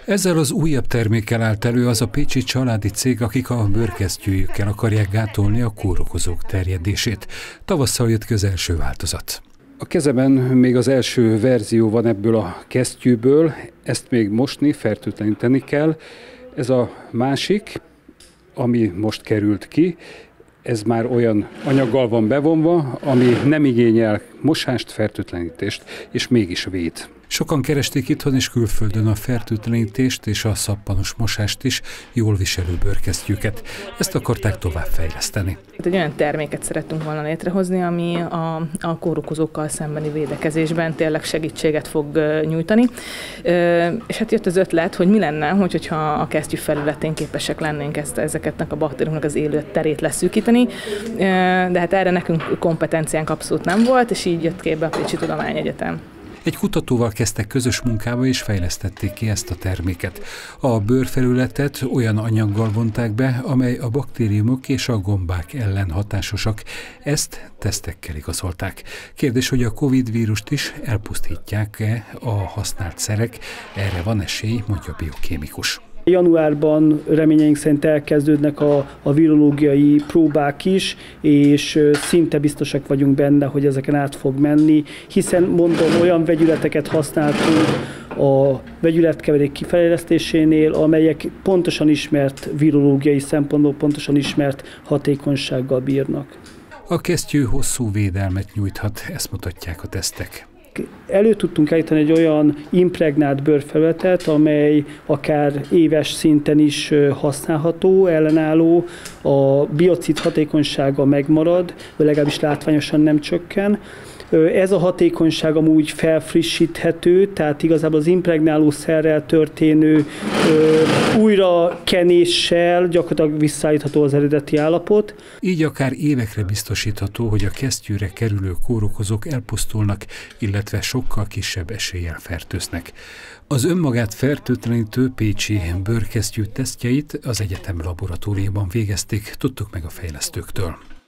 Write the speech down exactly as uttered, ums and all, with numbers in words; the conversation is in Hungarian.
Ezzel az újabb termékkel állt elő az a pécsi családi cég, akik a bőrkesztyűjükkel akarják gátolni a kórokozók terjedését. Tavasszal jött közel első változat. A kezemben még az első verzió van ebből a kesztyűből, ezt még mosni, fertőtleníteni kell. Ez a másik, ami most került ki, ez már olyan anyaggal van bevonva, ami nem igényel mosást, fertőtlenítést, és mégis véd. Sokan keresték itthon és külföldön a fertőtlenítést és a szappanos mosást is, jól viselő bőrkesztyűket. Ezt akarták továbbfejleszteni. Egy olyan terméket szerettünk volna létrehozni, ami a, a kórokozókkal szembeni védekezésben tényleg segítséget fog nyújtani. És hát jött az ötlet, hogy mi lenne, hogyha a kesztyű felületén képesek lennénk ezt, ezeketnek a baktériumnak az élő terét leszűkíteni, de hát erre nekünk kompetenciánk abszolút nem volt, és így jött képbe a Pécsi Tudományegyetem. Egy kutatóval kezdtek közös munkába és fejlesztették ki ezt a terméket. A bőrfelületet olyan anyaggal vonták be, amely a baktériumok és a gombák ellen hatásosak. Ezt tesztekkel igazolták. Kérdés, hogy a Covid vírust is elpusztítják-e a használt szerek? Erre van esély, mondja a biokémikus. Januárban reményeink szerint elkezdődnek a, a virológiai próbák is, és szinte biztosak vagyunk benne, hogy ezeken át fog menni, hiszen mondom, olyan vegyületeket használtunk a vegyületkeverék kifejlesztésénél, amelyek pontosan ismert virológiai szempontból, pontosan ismert hatékonysággal bírnak. A kesztyű hosszú védelmet nyújthat, ezt mutatják a tesztek. Elő tudtunk állítani egy olyan impregnált bőrfelületet, amely akár éves szinten is használható, ellenálló, a biocid hatékonysága megmarad, vagy legalábbis látványosan nem csökken. Ez a hatékonyság amúgy felfrissíthető, tehát igazából az impregnáló szerrel történő ö, újra kenéssel gyakorlatilag visszaállítható az eredeti állapot. Így akár évekre biztosítható, hogy a kesztyűre kerülő kórokozók elpusztulnak, illetve sokkal kisebb eséllyel fertőznek. Az önmagát fertőtlenítő pécsi bőrkesztyű tesztjeit az egyetem laboratóriumban végezték, tudtuk meg a fejlesztőktől.